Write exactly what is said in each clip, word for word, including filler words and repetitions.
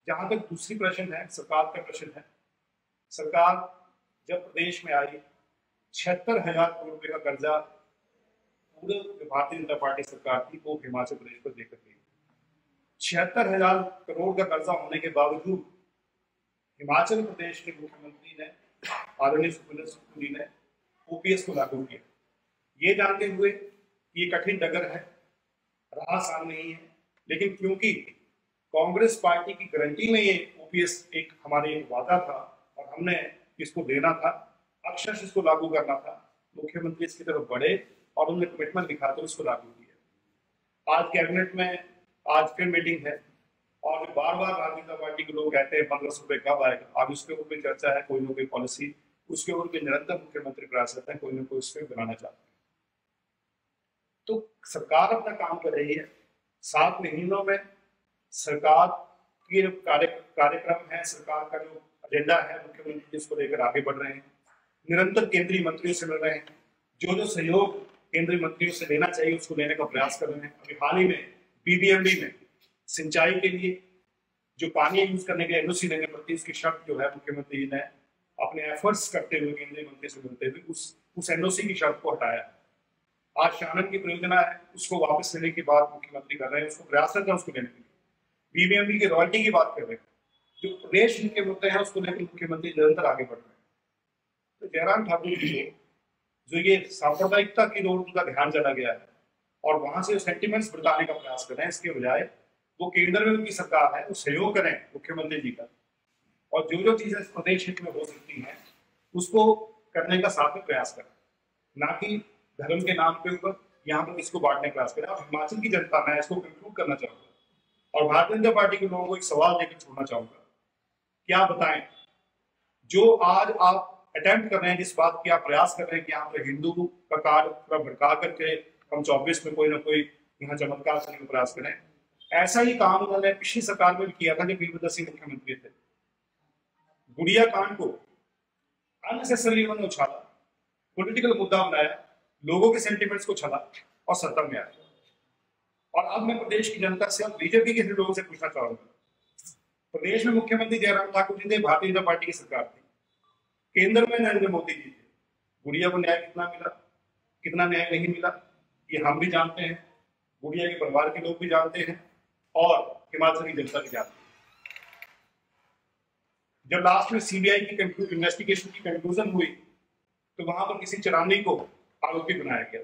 जहां तक दूसरी प्रश्न है, सरकार का प्रश्न है, सरकार जब प्रदेश में आई, छिहत्तर हजार करोड़ रुपए का कर्जा पूरे भारतीय जनता पार्टी सरकार थी वो हिमाचल प्रदेश पर देकर गई। छिहत्तर हजार करोड़ का कर्जा होने के बावजूद हिमाचल प्रदेश के मुख्यमंत्री ने, आदरणीय सुखविंदर सिंह सुक्खू ने ओपीएस को लागू किया, ये जानते हुए कि ये कठिन डगर है, राह आसान नहीं है, लेकिन क्योंकि कांग्रेस पार्टी की गारंटी में ये ओपीएस एक हमारे एक वादा था और हमने इसको देना था, अक्षरशः इसको लागू करना था, मुख्यमंत्री इसकी तरफ बढ़े और उन्होंने कमिटमेंट दिखाते हुए इसको लागू किया। आज कैबिनेट में आज फिर मीटिंग है और बार बार भारतीय जनता पार्टी के लोग कहते हैं पंद्रह सौ रुपए कब आएगा, अब उसके ऊपर चर्चा है, कोई ना कोई पॉलिसी, उसके ऊपर भी निरंतर मुख्यमंत्री प्रयास करते हैं, कोई ना कोई उसके बनाना चाहते हैं। तो सरकार अपना काम कर रही है। सात महीनों में सरकार की कार्य कार्यक्रम है, सरकार का जो एजेंडा है, मुख्यमंत्री इसको लेकर आगे बढ़ रहे हैं, निरंतर केंद्रीय मंत्रियों से मिल रहे हैं, जो जो सहयोग केंद्रीय मंत्रियों से लेना चाहिए उसको लेने का प्रयास कर रहे हैं। अभी हाल ही में बीबीएमबी में सिंचाई के लिए जो पानी यूज करने के एनओसी लेने पड़ती है, इसकी शर्त जो है मुख्यमंत्री ने अपने एफर्ट्स करते हुए केंद्रीय मंत्री से मिलते हुए उस उस एनओसी की शर्त को हटाया। आज शानन की परियोजना है, उसको वापस लेने की बात मुख्यमंत्री कर रहे हैं, उसको प्रयास करते हैं उसको लेने के लिए। बीबीएमबी की रॉयल्टी की बात कर रहे हैं, जो प्रदेश के मुद्दे हैं उसको लेकर मुख्यमंत्री निरंतर आगे बढ़ रहे हैं। तो जयराम ठाकुर जी जो ये सांप्रदायिकता की ओर उनका ध्यान चला गया है और वहां से सेंटिमेंट्स बताने का प्रयास कर रहे हैं, इसके बजाय वो केंद्र में उनकी सरकार है, वो सहयोग करें मुख्यमंत्री जी का और जो जो चीजें प्रदेश हित में हो सकती हैं उसको करने का साथ में प्रयास करें, ना कि धर्म के नाम के ऊपर यहाँ पर इसको बांटने का प्रयास करें। और हिमाचल की जनता, मैं इसको कंक्लूड करना चाहूंगा और भारतीय जनता पार्टी के लोगों को एक सवाल देकर छोड़ना चाहूंगा, क्या बताएं जो आज आप अटेम्प्ट कर रहे हैं, जिस बात की आप प्रयास कर रहे हैं कि यहाँ पर हिंदू का कार्ड पूरा भड़का करके हम चौबीस में कोई ना कोई यहाँ चमत्कार करने का प्रयास करें, ऐसा ही काम उन्होंने पिछली सरकार में भी किया था जब वीरभद्र सिंह मुख्यमंत्री थे। गुड़िया कांड को अननेसेसरी उन्होंने उछाला, पॉलिटिकल मुद्दा बनाया, लोगों के सेंटिमेंट्स को छला और सत्ता में आया। और अब मैं प्रदेश की जनता से, अब बीजेपी के लोगों से पूछना चाहूंगा, प्रदेश में मुख्यमंत्री जयराम ठाकुर जी थे, भारतीय जनता पार्टी की सरकार थी, केंद्र में नरेंद्र मोदी जी थे, गुड़िया को न्याय कितना मिला, कितना न्याय नहीं मिला, ये हम भी जानते हैं, गुड़िया के परिवार के लोग भी जानते हैं और हिमाचल की जनता भी जानती है। जब लास्ट में सीबीआई की इन्वेस्टिगेशन की कंक्लूजन हुई तो वहां पर किसी चरानी को आरोपी बनाया गया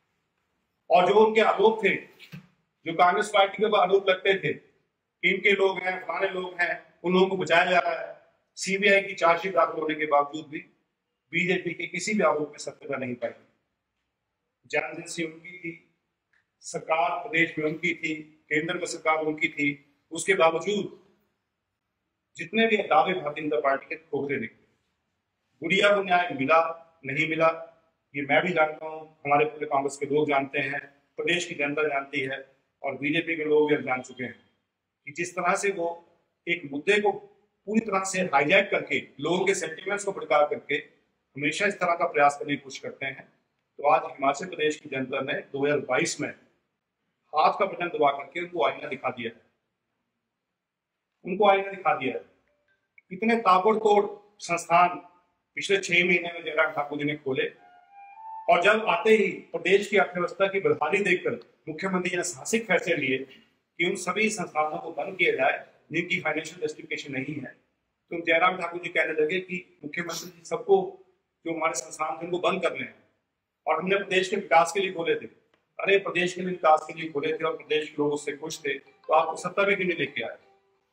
और जो उनके आरोप थे, जो कांग्रेस पार्टी के ऊपर आरोप लगते थे, इनके लोग हैं, फलाने लोग हैं, उन लोगों को बचाया जा रहा है। सीबीआई की चार्जशीट दाखिल होने के बावजूद भी बीजेपी के किसी भी आरोप में सत्यता नहीं पाई। जानबूझ उनकी थी, सरकार प्रदेश में उनकी थी, केंद्र में सरकार उनकी थी, उसके बावजूद जितने भी दावे भारतीय जनता पार्टी के ठोकरे निकले। गुड़िया को न्याय मिला नहीं मिला ये मैं भी जानता हूँ, हमारे पूरे कांग्रेस के लोग जानते हैं, प्रदेश की जनता जानती है और बीजेपी के लोग यह जान चुके हैं कि जिस तरह से वो एक मुद्दे को पूरी तरह से हाईजैक करके लोगों के सेंटिमेंट्स को भड़का करके हमेशा इस तरह का प्रयास करने की कोशिश करते हैं। तो आज हिमाचल प्रदेश की जनता ने दो हजार बाईस में हाथ का बटन दबा करके उनको आईना दिखा दिया है, उनको आईना दिखा दिया है। इतने ताबड़तोड़ संस्थान पिछले छह महीने में जयराम ठाकुर जी ने खोले और जब आते ही प्रदेश की अर्थव्यवस्था की बदहाली देखकर मुख्यमंत्री ने साहसिक फैसले लिए कि उन सभी संस्थानों को बंद किया जाए जिनकी फाइनेंशियल जस्टिफिकेशन नहीं है। तो जयराम ठाकुर जी कहने लगे कि मुख्यमंत्री जी सबको जो हमारे संस्थान थे उनको बंद करने हैं और हमने प्रदेश के विकास के लिए खोले थे। अरे प्रदेश के लिए विकास के लिए खोले थे और प्रदेश के लोग उससे खुश थे, तो आपको सत्ता में क्यों नहीं लेके आए?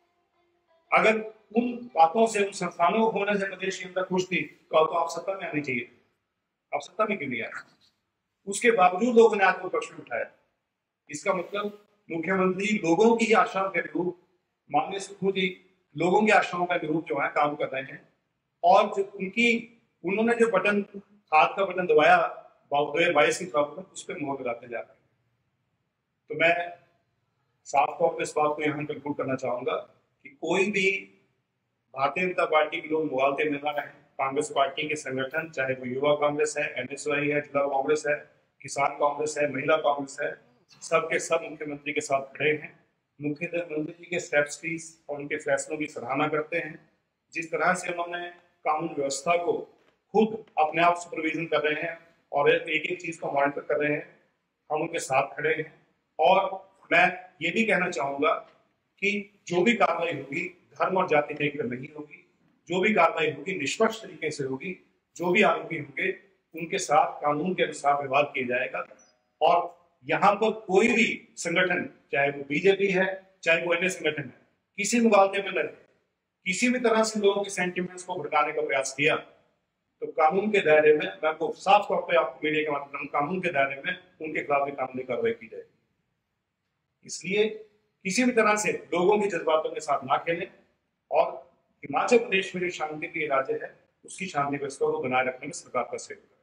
अगर उन बातों से, उन संस्थानों को खोलने से प्रदेश के अंदर खुश थी तो अब तो आप सत्ता में आनी चाहिए, आप सत्ता में क्यों नहीं आए? उसके बावजूद लोगों ने आपको प्रश्न उठाया। इसका मतलब मुख्यमंत्री लोगों की आशाओं के अनुरूप, माननीय सुक्खू जी लोगों की आशाओं के अनुरूप जो है काम कर रहे हैं और जो उनकी उन्होंने जो बटन, हाथ का बटन दबाया दो हजार बाईस की चुनाव में, उस पर मोहर लगाते जा रहे हैं। तो मैं साफ तौर पर इस बात को यहाँ कंक्लूड करना चाहूंगा कि कोई भी भारतीय जनता पार्टी के लोग मुगालते में ना रहे। कांग्रेस पार्टी के संगठन, चाहे वो युवा कांग्रेस है, एनएसयूआई है, जिला कांग्रेस है, किसान कांग्रेस है, महिला कांग्रेस है, सबके सब मुख्यमंत्री के साथ खड़े हैं मुख्यमंत्री जी के स्टेप्स की और उनके फैसलों की सराहना करते हैं। जिस तरह से उन्होंने कानून व्यवस्था को खुद अपने आप सुपरविजन कर रहे हैं और एक एक चीज को मॉनिटर कर रहे हैं, हम उनके साथ खड़े हैं। और मैं ये भी कहना चाहूंगा कि जो भी कार्रवाई होगी धर्म और जाति देखकर नहीं होगी, जो भी कार्रवाई होगी निष्पक्ष तरीके से होगी। जो भी आरोपी होंगे उनके साथ कानून के अनुसार व्यवहार किया जाएगा। और यहाँ पर कोई भी संगठन, चाहे वो बीजेपी है चाहे वो अन्य संगठन है, किसी मुकाबले में लड़े, किसी भी तरह से लोगों के सेंटिमेंट्स को भड़काने का प्रयास किया तो कानून के दायरे में, मैं आपको साफ तौर पर आपको मीडिया के माध्यम कानून के दायरे में उनके खिलाफ भी कानूनी कार्रवाई की जाएगी। इसलिए किसी भी तरह से लोगों के जज्बातों के साथ ना खेलें और हिमाचल प्रदेश में जो शांति प्रिय राज्य है उसकी शांति व्यवस्था को बनाए रखने में सरकार का सहयोग करें।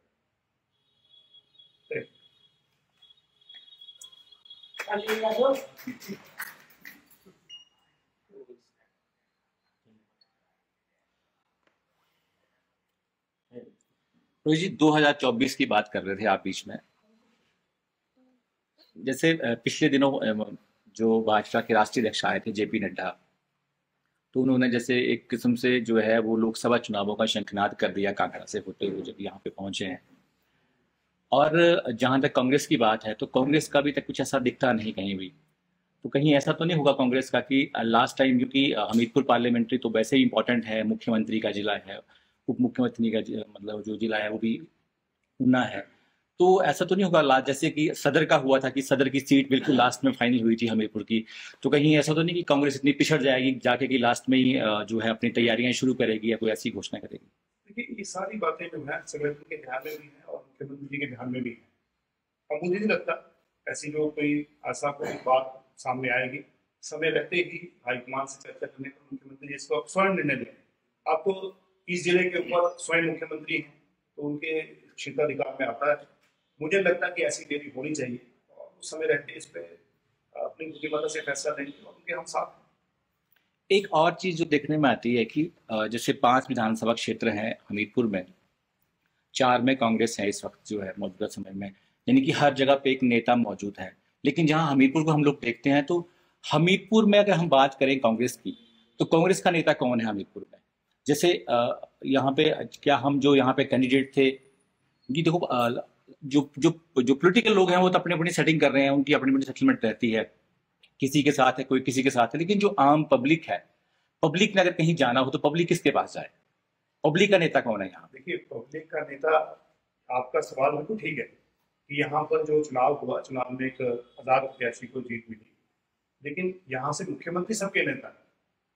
रोहित जी, दो हज़ार चौबीस की बात कर रहे थे आप बीच में। जैसे पिछले दिनों जो भाजपा के राष्ट्रीय अध्यक्ष आए थे जेपी नड्डा, तो उन्होंने जैसे एक किस्म से जो है वो लोकसभा चुनावों का शंखनाद कर दिया कांगड़ा से होते हुए जब यहाँ पे पहुंचे हैं। और जहां तक कांग्रेस की बात है तो कांग्रेस का अभी तक कुछ ऐसा दिखता नहीं कहीं भी। तो कहीं ऐसा तो नहीं होगा कांग्रेस का कि लास्ट टाइम, क्योंकि हमीरपुर पार्लियामेंट्री तो वैसे ही इंपॉर्टेंट है, मुख्यमंत्री का जिला है, उप मुख्यमंत्री का मतलब जो जिला है वो भी ऊना है, तो ऐसा तो नहीं होगा लास्ट जैसे कि सदर का हुआ था कि सदर की सीट बिल्कुल लास्ट में फाइनल हुई थी हमीरपुर की, तो कहीं ऐसा तो नहीं कि कांग्रेस इतनी पिछड़ जाएगी जाके कि लास्ट में ही जो है अपनी तैयारियां शुरू करेगी या कोई ऐसी घोषणा करेगी? देखिए, ये सारी बातें जो है संगठन के ध्यान में भी है और मुख्यमंत्री जी के ध्यान में भी है। और मुझे नहीं लगता ऐसी जो कोई ऐसा कोई बात सामने आएगी। समय रहते ही हाईकमान से चर्चा करने पर मुख्यमंत्री जी इसको स्वयं निर्णय लेंगे। आपको इस जिले के ऊपर स्वयं मुख्यमंत्री हैं तो उनके क्षेत्राधिकार में आता है। मुझे लगता है कि ऐसी देरी होनी चाहिए और उस समय रहते इस पे अपनी बुद्धिमत्ता से फैसला लेंगे और उनके हम साथ। एक और चीज जो देखने में आती है कि जैसे पांच विधानसभा क्षेत्र हैं हमीरपुर में, चार में कांग्रेस है इस वक्त जो है मौजूदा समय में, यानी कि हर जगह पे एक नेता मौजूद है। लेकिन जहां हमीरपुर को हम लोग देखते हैं तो हमीरपुर में अगर हम बात करें कांग्रेस की तो कांग्रेस का नेता कौन है हमीरपुर में? जैसे यहाँ पे क्या हम जो यहाँ पे कैंडिडेट थे कि देखो जो जो जो पॉलिटिकल लोग हैं वो तो अपनी अपनी सेटिंग कर रहे हैं, उनकी अपनी अपनी सेटलमेंट रहती है, किसी के साथ है कोई किसी के साथ है। लेकिन जो आम पब्लिक है, पब्लिक ने अगर कहीं जाना हो तो पब्लिक किसके पास जाए? पब्लिक का नेता कौन है यहाँ? देखिए, पब्लिक का नेता, आपका सवाल बिल्कुल ठीक है कि यहाँ पर जो चुनाव हुआ, चुनाव में एक आजाद प्रत्याशी को जीत मिली, लेकिन यहाँ से मुख्यमंत्री सबके नेता है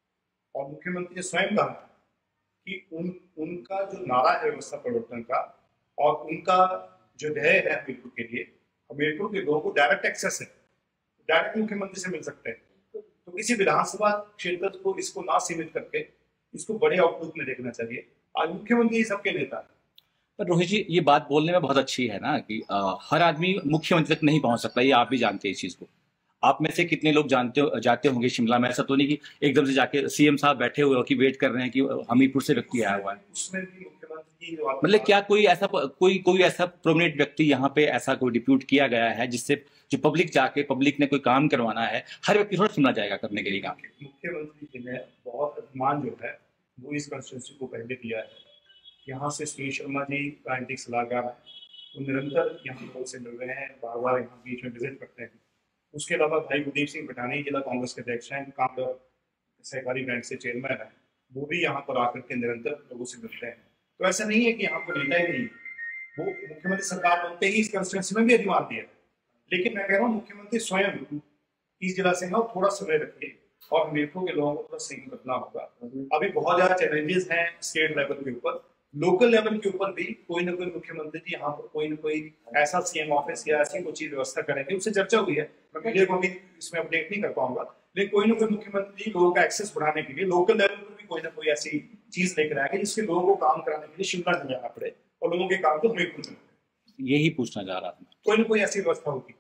और मुख्यमंत्री ने स्वयं कहा कि उन उनका जो नारा है व्यवस्था परिवर्तन का और उनका जो ध्येय है हमीरपुर के लिए, हमीरपुर के लोगों को डायरेक्ट एक्सेस है, डायरेक्ट मुख्यमंत्री से मिल सकते हैं। तो किसी विधानसभा क्षेत्र को इसको ना सीमित करके इसको बड़े आउटलुक में देखना चाहिए। आज मुख्यमंत्री सबके नेता है। पर रोहित जी, ये बात बोलने में बहुत अच्छी है ना कि आ, हर आदमी मुख्यमंत्री तक नहीं पहुंच सकता, ये आप भी जानते हैं इस चीज को। आप में से कितने लोग जानते हो जाते होंगे शिमला में, ऐसा तो नहीं कि एकदम से जाके सीएम साहब बैठे हुए हो कि वेट कर रहे हैं कि हमीरपुर से व्यक्ति आया हुआ है। उसमें भी मुख्यमंत्री मतलब क्या कोई ऐसा कोई कोई ऐसा प्रोमिनेंट व्यक्ति यहाँ पे ऐसा कोई डिप्यूट किया गया है जिससे जो पब्लिक जाके पब्लिक ने कोई काम करवाना है, हर व्यक्ति थोड़ा सुनना जाएगा करने के लिए काम? मुख्यमंत्री जी ने बहुत अभिमान जो है वो इस कंस्टिट्यूंसी को पहले दिया है। यहाँ से सुनील शर्मा जी राजनीतिक सलाहकार हैं, वो निरंतर यहाँ से मिल रहे हैं, बार बार यहाँ बीच में विजिट करते हैं। उसके अलावा भाई गुरदीप सिंह पठानी जिला कांग्रेस के अध्यक्ष हैं, कामगार सहकारी बैंक से चेयरमैन है, वो भी यहाँ पर आकर के निरंतर लोगों से मिलते हैं। तो ऐसा नहीं है कि यहाँ पर नेता ही नहीं, वो मुख्यमंत्री सरकार बनते ही इस कंस्टिट्यूंसी में भी अधिकार दिया। लेकिन मैं कह रहा हूँ मुख्यमंत्री स्वयं इस जिला से ना थोड़ा समय रखिए और हमीरपुर के लोगों को थोड़ा सही करना होगा। अभी बहुत ज्यादा चैलेंजेस हैं स्टेट लेवल के ऊपर, लोकल लेवल के ऊपर भी कोई ना कोई मुख्यमंत्री जी यहाँ पर कोई ना कोई ऐसा सीएम ऑफिस या ऐसी कोई चीज व्यवस्था करेंगे। उससे चर्चा हुई है, मैं मीडिया को भी इसमें अपडेट नहीं कर पाऊंगा, लेकिन कोई ना कोई मुख्यमंत्री लोगों का एक्सेस बढ़ाने के लिए लोकल लेवल पर भी कोई ना कोई ऐसी चीज लेकर आएंगे जिससे लोगों को काम कराने के लिए शिमला नहीं जाना पड़े और लोगों के काम को हमीरपुर में। यही पूछना चाह रहा था, कोई ना कोई ऐसी व्यवस्था होगी।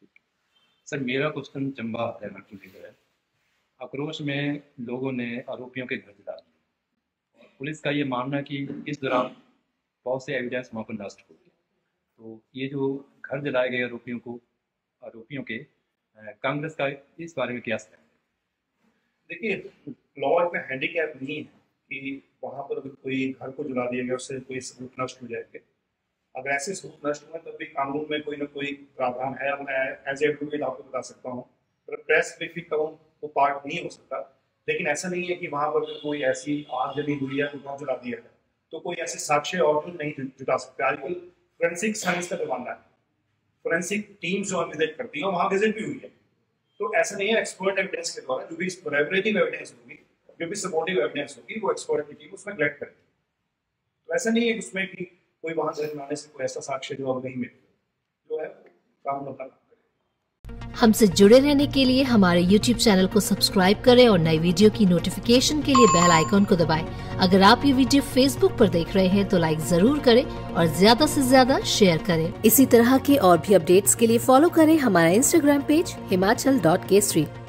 सर, मेरा क्वेश्चन चंबा हरियाणा है। आक्रोश में लोगों ने आरोपियों के घर जला दिए। पुलिस का ये मानना है कि इस दौरान बहुत से एविडेंस वहाँ पर नष्ट हो गए। तो ये जो घर जलाए गए आरोपियों को आरोपियों के कांग्रेस का इस बारे में क्या है? देखिए, लॉ इतना हैंडीकैप नहीं है कि वहां पर अगर कोई घर को जला दिया गया उससे कोई सबूत नष्ट हो जाएंगे। अगर ऐसे सबूत नष्ट हुए तब भी कानून में कोई ना कोई प्रावधान है। मैं एज एडवोकेट आपको बता सकता हूँ, प्रेस ब्रीफिंग का वो पार्ट नहीं हो सकता, लेकिन ऐसा नहीं है कि वहां पर कोई ऐसी आग जली हुई है, गाँव जला दिया है तो कोई ऐसे साक्ष्य और भी नहीं जुटा सकते। आजकल फोरेंसिक साइंस का जमाना है, फोरेंसिक टीम जो विजिट करती है वहां विजिट भी हुई है, तो ऐसा नहीं है। एक्सपर्ट एविडेंस के द्वारा जो भी कोलैबोरेटिव एविडेंस होगी, जो भी सपोर्टिव एविडेंस होगी, वो एक्सपर्ट की टीम उसमें कलेक्ट करेगी। तो ऐसा नहीं है उसमें कि कोई वहां से बनाने से कोई ऐसा साक्ष्य जो अब नहीं मिले, जो है काम होता है। हमसे जुड़े रहने के लिए हमारे यूट्यूब चैनल को सब्सक्राइब करें और नई वीडियो की नोटिफिकेशन के लिए बेल आइकॉन को दबाएं। अगर आप ये वीडियो फेसबुक पर देख रहे हैं तो लाइक जरूर करें और ज्यादा से ज्यादा शेयर करें। इसी तरह के और भी अपडेट्स के लिए फॉलो करें हमारा Instagram page Himachal dot Kesari.